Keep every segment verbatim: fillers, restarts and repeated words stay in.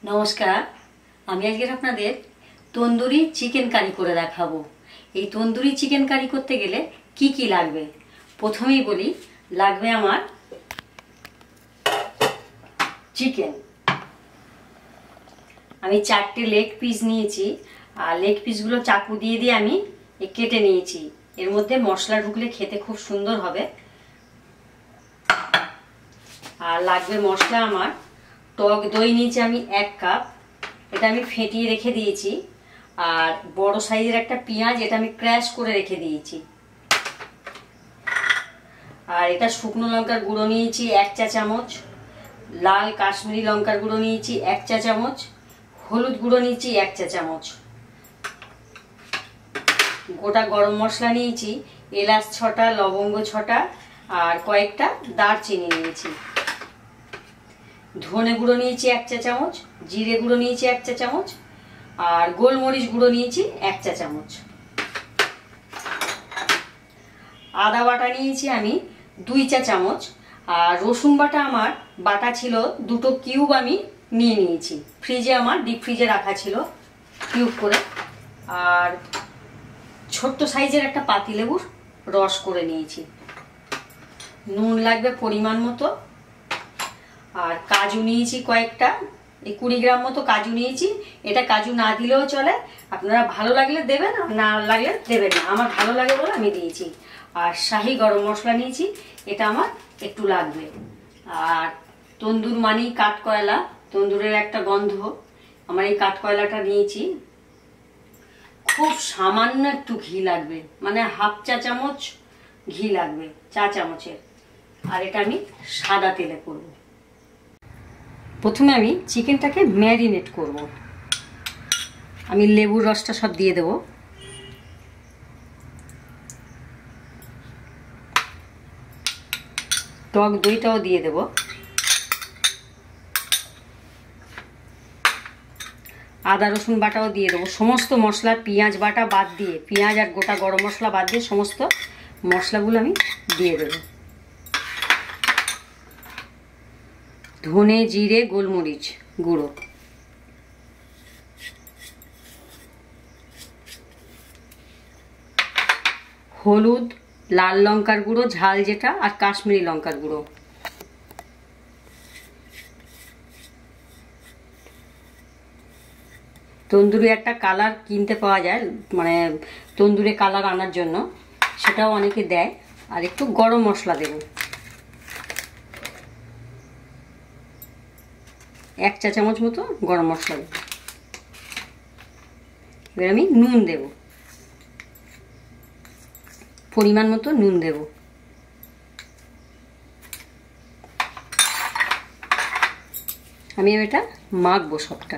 নমস্কার, আমি আজকে আপনাদের তন্দুরি চিকেন কারি করে দেখাবো। এই তন্দুরি চিকেন কারি করতে গেলে কি কি লাগবে প্রথমেই বলি। লাগবে আমার চিকেন। আমি চারটে লেগ পিস নিয়েছি, আর লেগ পিসগুলো চাকু দিয়ে দিয়ে আমি কেটে নিয়েছি। এর মধ্যে মশলা ঢুকলে খেতে খুব সুন্দর হবে। আর লাগবে মশলা আমার টক দই নিয়েছি আমি এক কাপ, এটা আমি ফেটিয়ে রেখে দিয়েছি। আর বড় সাইজের একটা পেঁয়াজ, এটা আমি ক্র্যাশ করে রেখে দিয়েছি। আর এটা শুকনো লঙ্কার গুঁড়ো নিয়েছি এক চা চামচ, লাল কাশ্মীরি লঙ্কার গুঁড়ো নিয়েছি এক চা চামচ, হলুদ গুঁড়ো নিয়েছি এক চা চামচ, গোটা গরম মশলা নিয়েছি এলাচ ছটা, লবঙ্গ ছটা, আর কয়েকটা দারচিনি নিয়েছি। ধনে গুঁড়ো নিয়েছি এক চা চামচ, জিরে গুঁড়ো নিয়েছি এক চা চামচ, আর গোলমরিচ গুঁড়ো নিয়েছি এক চা চামচ। আদা বাটা নিয়েছি আমি দুই চা চামচ, আর রসুন বাটা আমার বাটা ছিল দুটো কিউব আমি নিয়ে নিয়েছি। ফ্রিজে আমার ডিপ ফ্রিজে রাখা ছিল কিউব করে। আর ছোট্ট সাইজের একটা পাতিলেবুর রস করে নিয়েছি। নুন লাগবে পরিমাণ মতো। আর কাজু নিয়েছি কয়েকটা, এই কুড়ি গ্রাম মতো কাজু নিয়েছি। এটা কাজু না দিলেও চলে, আপনারা ভালো লাগলে দেবেন, আর না লাগলে দেবেন না। আমার ভালো লাগে বলে আমি দিয়েছি। আর শাহি গরম মশলা নিয়েছি, এটা আমার একটু লাগবে। আর তন্দুর মানেই কাঠকয়লা, তন্দুরের একটা গন্ধ। আমার এই কাঠকয়লাটা নিয়েছি। খুব সামান্য একটু ঘি লাগবে, মানে হাফ চা চামচ ঘি লাগবে, চা চামচের। আর এটা আমি সাদা তেলে করব। প্রথমে আমি চিকেনটাকে ম্যারিনেট করব। আমি লেবুর রসটা সব দিয়ে দেব। টক দইটাও দিয়ে দেব। আদা রসুন বাটাও দিয়ে দেবো। সমস্ত মশলা পেঁয়াজ বাটা বাদ দিয়ে, পেঁয়াজ আর গোটা গরম মশলা বাদ দিয়ে সমস্ত মশলাগুলো আমি দিয়ে দেবো। ধনে জিরে গোলমরিচ গুঁড়ো, হলুদ, লাল লঙ্কার গুঁড়ো ঝাল যেটা, আর কাশ্মীরি লঙ্কার গুঁড়ো। তন্দুরি একটা কালার কিনতে পাওয়া যায়, মানে তন্দুরে কালার আনার জন্য, সেটাও অনেকে দেয়। আর একটু গরম মশলা দেব, এক চা চামচ মতো গরম মশলা দেব। এবার আমি নুন দেব, পরিমাণ মতো নুন দেব। আমি এটা মাখবো সবটা।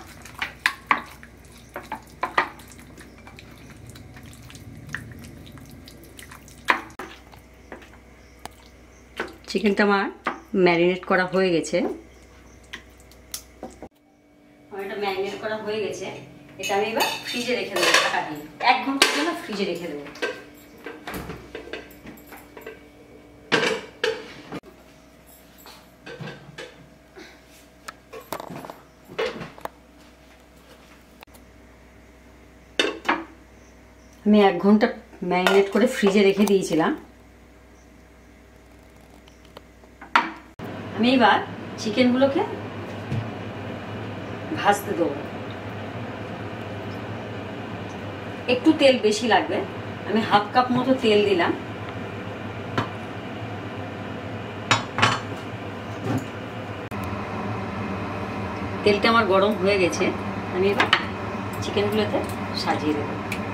চিকেনটা আমার ম্যারিনেট করা হয়ে গেছে। আমার এটা ম্যারিনেট করা হয়ে গেছে। এটা আমি এবার ফ্রিজে রেখে দেবো, ঢাকা দিয়ে এক ঘন্টার জন্য ফ্রিজে রেখে দেবো। আমি এক ঘন্টা ম্যারিনেট করে ফ্রিজে রেখে দিয়েছিলাম। আমি এবার চিকেনগুলোকে ভাজতে দেবো। একটু তেল বেশি লাগবে, আমি হাফ কাপ মতো তেল দিলাম। তেলটা আমার গরম হয়ে গেছে। আমি এবার চিকেনগুলোতে সাজিয়ে দেবো।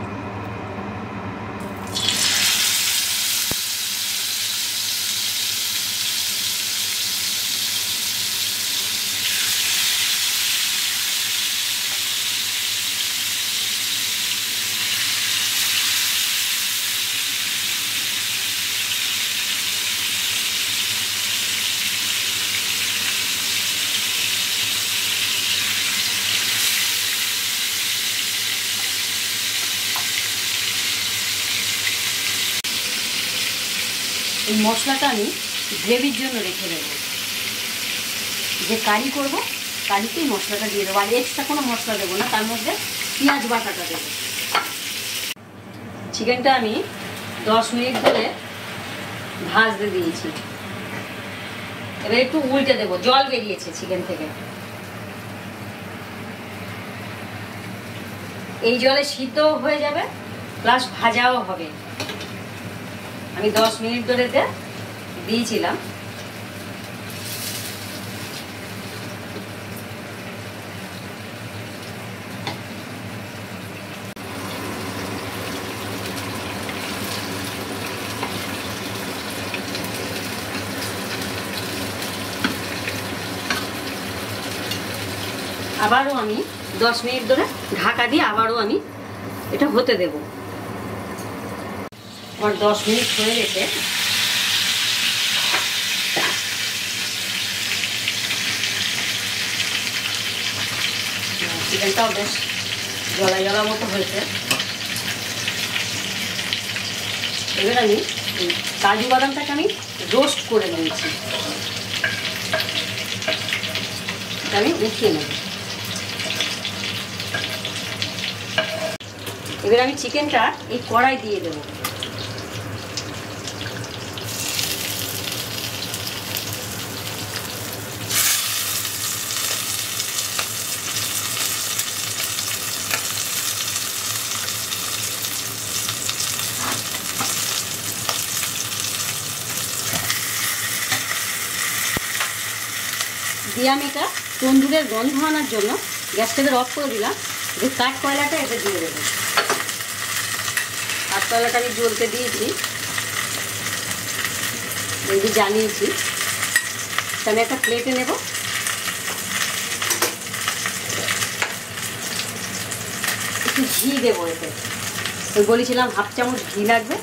এই মশলাটা আমি গ্রেভির জন্য রেখে দেব। যে কারি করব কারিতেই মশলাটা দিয়ে দেবো, আর এক্সট্রা কোনো মশলা দেবো না, তার মধ্যে পেঁয়াজ বাটাটা দেবো। চিকেনটা আমি দশ মিনিট ধরে ভাজতে দিয়েছি। এবার একটু উল্টে দেবো, জল বেরিয়েছে চিকেন থেকে। এই জলে সিদ্ধ হয়ে যাবে প্লাস ভাজাও হবে। আমি দশ মিনিট ধরে দিয়েছিলাম। আবারও আমি দশ মিনিট ধরে ঢাকা দিয়ে আবারও আমি এটা হতে দেব। আমার দশ মিনিট হয়ে গেছে। চিকেনটাও বেশ জলা জলা মতো হয়েছে। এবার আমি কাজু বাদামটাকে আমি রোস্ট করে নিয়েছি, আমি উঠিয়ে নেব। এবার আমি চিকেনটা এই কড়াই দিয়ে দেব। দিয়ে আমি এটা তন্দুরের গন্ধ আনার জন্য গ্যাসটাকে অফ করে দিলাম। যে কাঠ কয়লাটা এতে দিয়ে দেবো। কাঠ কয়লাটা আমি জ্বলতে দিয়েছি, এই যে জানিয়েছি। আমি একটা প্লেটে নেব। একটু ঘি দেবো এতে, ওই বলেছিলাম হাফ চামচ ঘি লাগবে।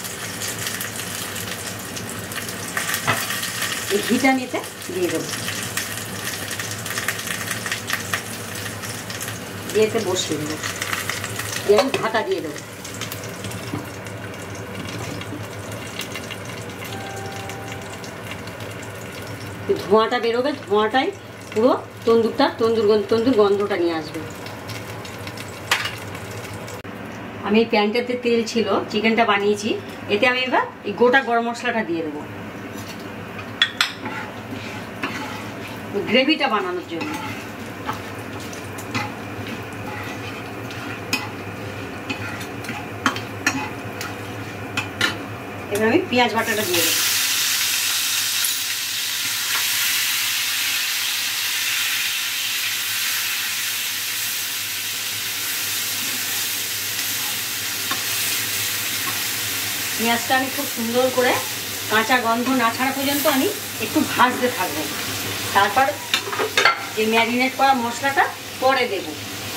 এই ঘিটা নিতে দিয়ে দেবো, দিয়েতে বসিয়ে দেবো। দিয়ে আমি ঢাকা দিয়ে দেবো। ধোঁয়াটা বেরোবে, ধোঁয়াটাই পুরো তন্দুরটা তন্দুর তন্দুর গন্ধটা নিয়ে আসবে। আমি এই প্যানটাতে তেল ছিল, চিকেনটা বানিয়েছি, এতে আমি এবার এই গোটা গরম মশলাটা দিয়ে দেবো গ্রেভিটা বানানোর জন্য। এবার আমি পেঁয়াজ বাটাটা দিয়ে দেবো। পেঁয়াজটা আমি খুব সুন্দর করে কাঁচা গন্ধ না ছাড়া পর্যন্ত আমি একটু ভাজতে থাকবো। তারপর যে ম্যারিনেট করা মশলাটা পরে দেব।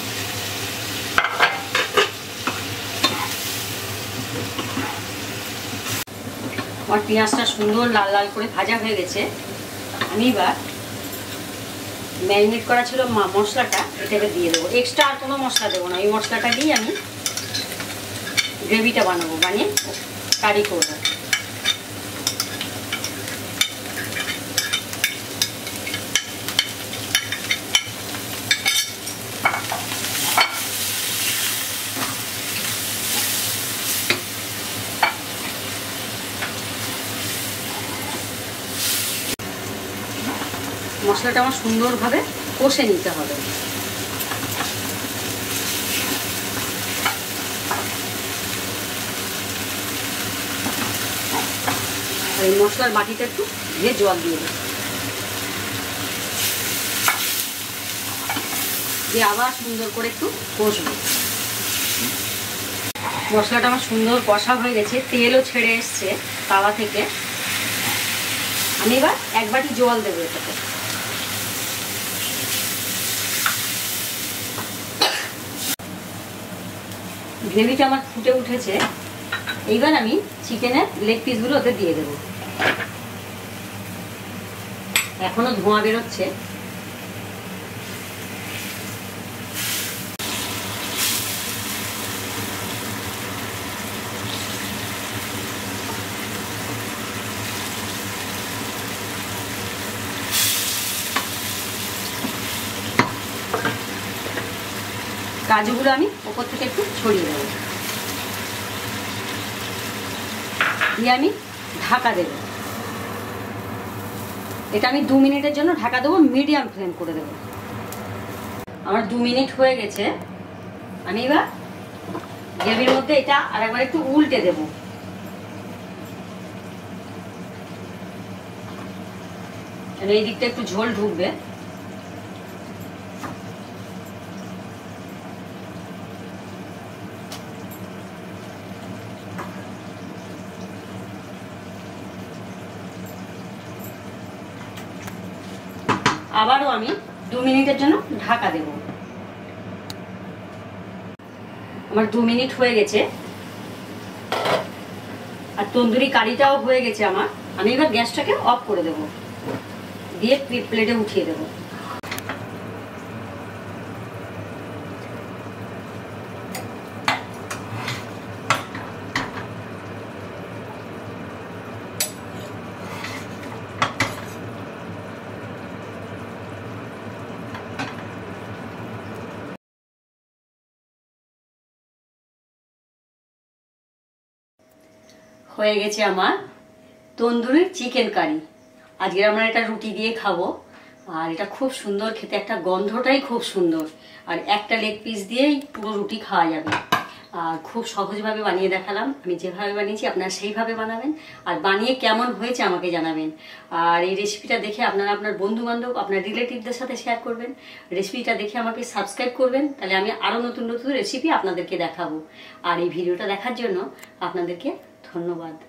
আমার পেঁয়াজটা সুন্দর লাল লাল করে ভাজা হয়ে গেছে। আমি এবার ম্যারিনেট করা ছিল মশলাটা এটাকে দিয়ে দেবো। এক্সট্রা আর কোনো মশলা দেবো না, এই মশলাটা দিয়ে আমি গ্রেভিটা বানাবো, বানিয়ে কারি করবো। মশলাটা আমার সুন্দরভাবে কষে নিতে হবে। আর এই মশলার বাটিটা একটু দিয়ে জল দিয়ে দেব, দিয়ে আবার সুন্দর করে একটু কষবো। মশলাটা আমার সুন্দর কষা হয়ে গেছে, তেলও ছেড়ে এসছে তাওয়া থেকে। আমি এবার এক বাটি জল দেবো এটাতে। গ্রেভিটা আমার ফুটে উঠেছে। এইবার আমি চিকেনের লেগ পিসগুলো ওতে দিয়ে দেবো। এখনো ধোঁয়া বেরোচ্ছে। কাজুগুলো আমি ওপর থেকে একটু ছড়িয়ে দেবো, দিয়ে আমি ঢাকা দেবো। এটা আমি দু মিনিটের জন্য ঢাকা দেবো, মিডিয়াম ফ্লেম করে দেবো। আমার দু মিনিট হয়ে গেছে, আমি এবার গ্রেভির মধ্যে এটা আর একবার একটু উল্টে দেবো। এই দিকটা একটু ঝোল ঢুকবে। আবারও আমি দু মিনিটের জন্য ঢাকা দেব। আমার দু মিনিট হয়ে গেছে আর তন্দুরি কারিটাও হয়ে গেছে আমার। আমি এবার গ্যাসটাকে অফ করে দেব, দিয়ে প্লেটে উঠিয়ে দেব। হয়ে গেছে আমার তন্দুরি চিকেন কারি। আজকে আমরা এটা রুটি দিয়ে খাবো, আর এটা খুব সুন্দর খেতে, একটা গন্ধটাই খুব সুন্দর। আর একটা লেগ পিস দিয়েই পুরো রুটি খাওয়া যাবে। আর খুব সহজভাবে বানিয়ে দেখালাম। আমি যেভাবে বানিয়েছি আপনারা সেইভাবে বানাবেন, আর বানিয়ে কেমন হয়েছে আমাকে জানাবেন। আর এই রেসিপিটা দেখে আপনারা আপনার বন্ধু বান্ধব, আপনার রিলেটিভদের সাথে শেয়ার করবেন। রেসিপিটা দেখে আমাকে সাবস্ক্রাইব করবেন, তাহলে আমি আরও নতুন নতুন রেসিপি আপনাদেরকে দেখাবো। আর এই ভিডিওটা দেখার জন্য আপনাদেরকে ধন্যবাদ।